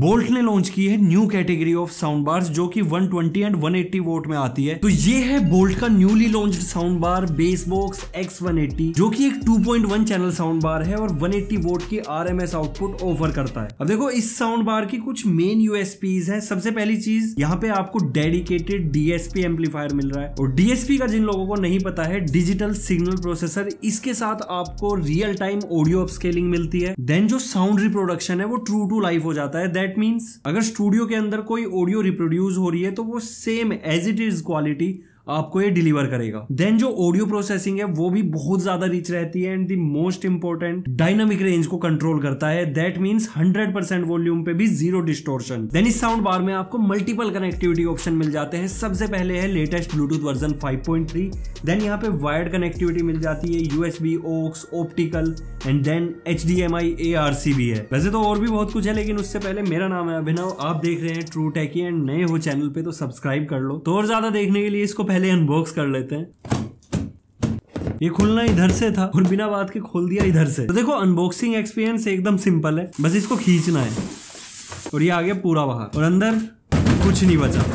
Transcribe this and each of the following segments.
Bolt ने launch की है new category of sound bars जो कि 120 एंड 180 वोट में आती है। तो ये है बोल्ट का newly launched sound bar bass box X180 जो कि एक 2.1 चैनल साउंड बार है और 180 वोट की RMS आउटपुट ऑफर करता है। अब देखो इस साउंड बार की कुछ मेन यूएसपीज है। सबसे पहली चीज यहाँ पे आपको डेडिकेटेड DSP एम्पलीफायर मिल रहा है और DSP का जिन लोगों को नहीं पता है डिजिटल सिग्नल प्रोसेसर, इसके साथ आपको रियल टाइम ऑडियो अपस्केलिंग मिलती है। देन जो साउंड रिप्रोडक्शन है वो ट्रू टू लाइफ हो जाता है। दैट मीन्स अगर स्टूडियो के अंदर कोई ऑडियो रिप्रोड्यूस हो रही है तो वो same as it is quality आपको ये डिलीवर करेगा। देन जो ऑडियो प्रोसेसिंग है वो भी बहुत ज्यादा रिच रहती है and the most important dynamic range को कंट्रोल करता है। दैट मींस 100% वॉल्यूम पे भी जीरो डिस्टॉर्शन। देन इस साउंड बार में आपको मल्टीपल कनेक्टिविटी ऑप्शन मिल जाते हैं। सबसे पहले है लेटेस्ट ब्लूटूथ वर्जन 5.3। देन यहाँ पे वायर्ड कनेक्टिविटी मिल जाती है, USB, aux, optical and then HDMI ARC भी है। वैसे तो और भी बहुत कुछ है लेकिन उससे पहले मेरा नाम है अभिनव, आप देख रहे हैं ट्रू टेकी एंड नए हो चैनल पे तो सब्सक्राइब कर लो। तो और ज्यादा देखने के लिए इसको पहले अनबॉक्स कर लेते हैं। ये खुलना इधर से था और बिना बात के खोल दिया इधर से। तो देखो अनबॉक्सिंग एक्सपीरियंस एकदम सिंपल है, बस इसको खींचना है और ये आ गया पूरा बाहर और अंदर कुछ नहीं बचा।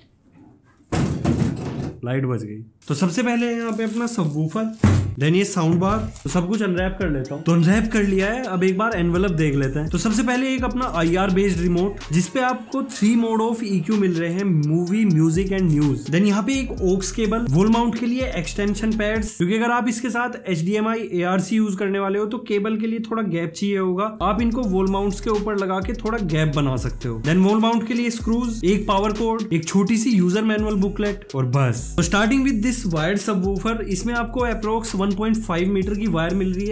लाइट बच गई। तो सबसे पहले यहाँ पे अपना सबवूफर, देन ये साउंड बार। तो सब कुछ अनरैप कर लेता हूँ। तो अनरैप कर लिया है, अब एक बार एनवेलप देख लेते हैं। तो सबसे पहले एक अपना IR बेस्ड रिमोट जिसपे आपको 3 मोड ऑफ EQ मिल रहे हैं, movie, music and news. Then यहाँ पे एक ऑक्स केबल, वॉल माउंट के लिए एक्सटेंशन पैड्स, क्योंकि अगर आप इसके साथ HDMI ARC यूज करने वाले हो तो केबल के लिए थोड़ा गैप चाहिए होगा, आप इनको वॉल माउंट्स के ऊपर लगा के थोड़ा गैप बना सकते हो। देन वॉल माउंट के लिए स्क्रूज, एक पावर कोड, एक छोटी सी यूजर मैनुअल बुकलेट और बस। तो starting with this wired subwoofer, इसमें आपको अप्रोक्स 1.5 मीटर की वायर मिल रही है,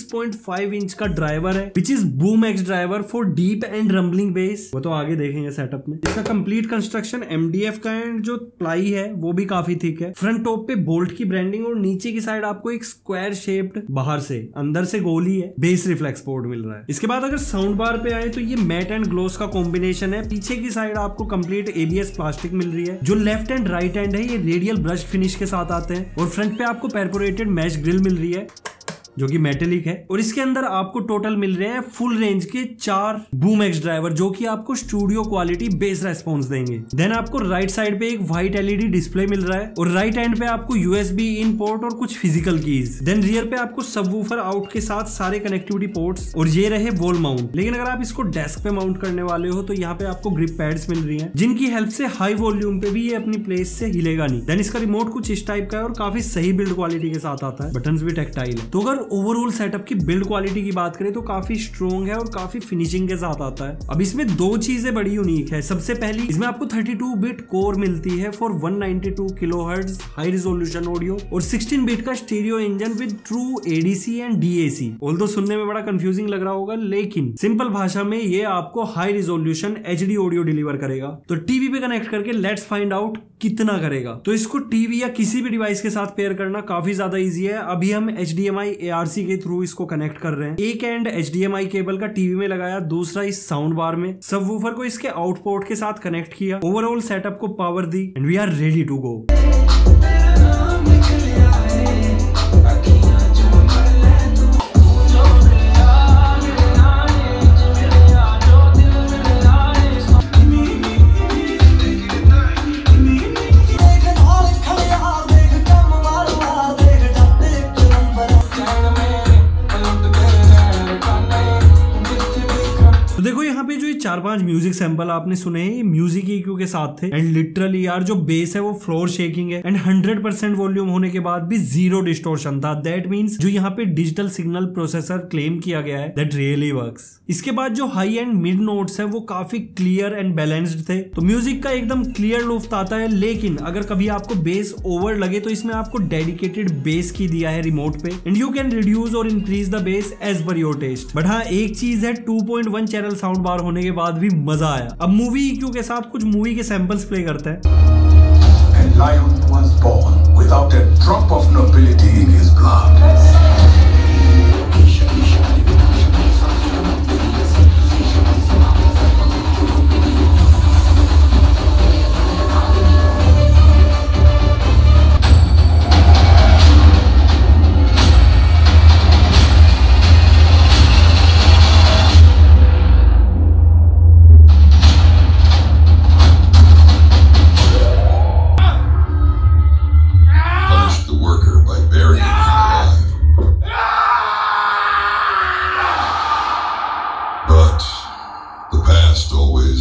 6.5 इंच का ड्राइवर है which is Boom X driver for deep and rumbling bass. वो तो आगे देखेंगे सेटअप में। इसका कंप्लीट कंस्ट्रक्शन MDF का एंड जो प्लाई है वो भी काफी थिक है। फ्रंट टॉप पे बोल्ट की ब्रांडिंग और नीचे की साइड आपको एक स्क्वायर शेप्ड, बाहर से अंदर से गोली है, बेस रिफ्लेक्स पोर्ट मिल रहा है। इसके बाद अगर साउंड बार पे आए तो ये मैट एंड ग्लोस का कॉम्बिनेशन है। पीछे की साइड आपको कंप्लीट ABS प्लास्टिक मिल रही है। जो लेफ्ट एंड राइट एंड है ये रेडियल ब्रश फिनिश के साथ आते हैं और फ्रंट पे आपको परफोरेटेड मैश ग्रिल मिल रही है जो कि मेटेलिक है। और इसके अंदर आपको टोटल मिल रहे हैं फुल रेंज के 4 बूम एक्स ड्राइवर जो कि आपको स्टूडियो क्वालिटी बेस रेस्पॉन्स देंगे। देन आपको राइट साइड पे एक व्हाइट LED डिस्प्ले मिल रहा है और राइट हैंड पे आपको USB इन पोर्ट और कुछ फिजिकल कीज। देन रियर पे आपको सबवूफर आउट के साथ सारे कनेक्टिविटी पोर्ट्स और ये रहे वॉल माउंट। लेकिन अगर आप इसको डेस्क पे माउंट करने वाले हो तो यहाँ पे आपको ग्रिप पैड्स मिल रही है जिनकी हेल्प से हाई वॉल्यूम पे भी ये अपनी प्लेस से हिलेगा नहीं। देन इसका रिमोट कुछ इस टाइप का है और काफी सही बिल्ड क्वालिटी के साथ आता है। बटन्स भी टेक्टाइल है। तो अगर ओवरऑल सेटअप की बिल्ड क्वालिटी की बात करें तो काफी स्ट्रॉन्ग है और काफी फिनिशिंग के साथ आता है। अब इसमें 2 चीजें बड़ी यूनिक है। सबसे पहली, इसमें आपको 32 बिट कोर मिलती है for 192 kilohertz high resolution audio और 16 बिट का stereo engine with true ADC and DAC। Although सुनने में बड़ा कंफ्यूजिंग लग रहा होगा लेकिन सिंपल भाषा में ये आपको high resolution HD audio deliver करेगा। तो टीवी पे कनेक्ट करके लेट्स फाइंड आउट कितना करेगा। तो इसको टीवी या किसी भी डिवाइस के साथ पेयर करना काफी ज्यादा इजी है। अभी हम HDMI ARC के थ्रू इसको कनेक्ट कर रहे हैं। एक एंड HDMI केबल का टीवी में लगाया, दूसरा इस साउंड बार में। सबवूफर को इसके आउटपुट के साथ कनेक्ट किया, ओवरऑल सेटअप को पावर दी and we are ready to go. देखो यहाँ पे जो ये 4-5 म्यूजिक सैंपल आपने सुने हैं ये म्यूजिक EQ के साथ थे एंड लिटरली यार जो बेस है वो फ्लोर शेकिंग है एंड 100% वॉल्यूम होने के बाद भी जीरो डिस्टॉर्शन था। दैट मींस जो यहाँ पे डिजिटल सिग्नल प्रोसेसर क्लेम किया गया है दैट रियली वर्क्स। इसके बाद जो हाई एंड मिड नोट्स है वो काफी क्लियर एंड बैलेंस्ड थे। तो म्यूजिक का एकदम क्लियर लुफ्त आता है। लेकिन अगर कभी आपको बेस ओवर लगे तो इसमें आपको डेडिकेटेड बेस की दिया है रिमोट पे एंड यू कैन रिड्यूस और increase the bass as per your taste. But हाँ एक चीज है, 2.1 चैनल साउंड बार होने के बाद भी मजा आया। अब मूवी EQ के साथ कुछ मूवी के सैंपल्स प्ले करते हैं। A lion was born without a drop of nobility in his blood.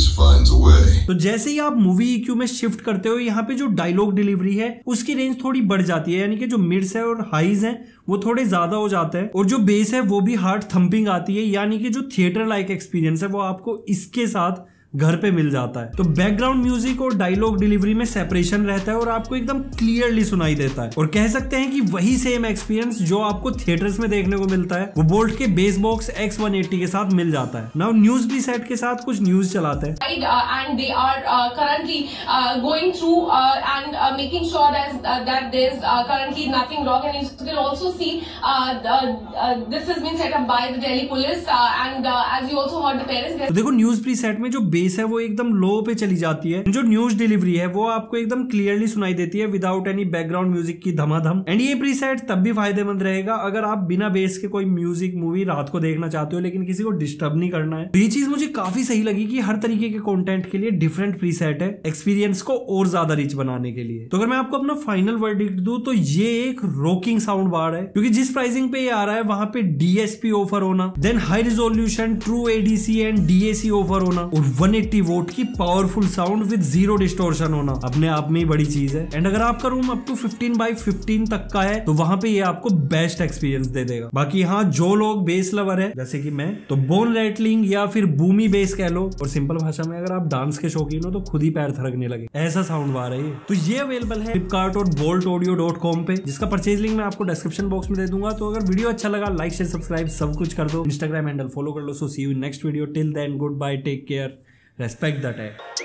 genius finds a way. तो जैसे ही आप मूवी EQ में शिफ्ट करते हो, यहाँ पे जो डायलॉग डिलीवरी है उसकी रेंज थोड़ी बढ़ जाती है, यानी कि जो मिड्स है और हाईज हैं वो थोड़े ज्यादा हो जाते हैं, और जो बेस है वो भी हार्ड थंपिंग आती है, यानी कि जो थिएटर लाइक एक्सपीरियंस है वो आपको इसके साथ घर पे मिल जाता है। तो बैकग्राउंड म्यूजिक और डायलॉग डिलीवरी में सेपरेशन रहता है और आपको एकदम क्लियरली सुनाई देता है, और कह सकते हैं कि वही सेम एक्सपीरियंस जो आपको थिएटर्स में देखने को मिलता है वो बोल्ट के बेस बॉक्स X180 के साथ मिल जाता है। नाउ न्यूज प्रीसेट के साथ कुछ न्यूज चलाते हैं। And they are currently going through and making sure that there's currently nothing wrong, and you can also see this has been set up by the Delhi police and as you also heard the parents. तो देखो news preset में जो bass है वो एकदम लो पे चली जाती है, जो न्यूज डिलीवरी है वो आपको एकदम क्लियरली सुनाई देती है विदाउट एनी बैकग्राउंड म्यूजिक की धमाधम। एंड ये प्रीसेट तब भी फायदेमंद रहेगा अगर आप बिना बेस के कोई म्यूजिक मूवी रात को देखना चाहते हो लेकिन किसी को डिस्टर्ब नहीं करना है। तो ये चीज मुझे काफी सही लगी कि हर तरीके के कंटेंट के लिए डिफरेंट प्रीसेट है एक्सपीरियंस को और ज्यादा रिच बनाने के लिए। तो अगर मैं आपको अपना फाइनल वर्डिक्ट दूं तो ये एक रॉकिंग साउंड बार है, क्योंकि जिस प्राइसिंग पे ये आ रहा है वहां पे DSP ऑफर होना, then high resolution true ADC and DAC offer होना, और 180 वोट की पावरफुल साउंड विद 0 डिस्टोर्शन होना अपने आप में ही बड़ी चीज है। एंड अगर आपका रूम अप टू 15x15 तक का है तो वहां पे ये आपको बेस्ट एक्सपीरियंस दे देगा। बाकी हाँ, जो लोग बेस लवर है जैसे कि मैं, तो बोन रैटलिंग या फिर बूमी बेस कह लो, और सिंपल भाषा में अगर आप डांस के शौकीन हो तो खुद ही पैर थरकने लगे, ऐसा साउंड बार है ये। तो ये अवेलेबल है फ्लिपकार्ट और boltaudio.com पे, जिसका परचेज लिंक मैं आपको डिस्क्रिप्शन बॉक्स में दे दूंगा। तो अगर वीडियो अच्छा लगा लाइक शेयर सब्सक्राइब सब कुछ कर दो, इंस्टाग्राम हैंडल फॉलो कर लो। So see you next video, till then goodbye, take care, respect the tag।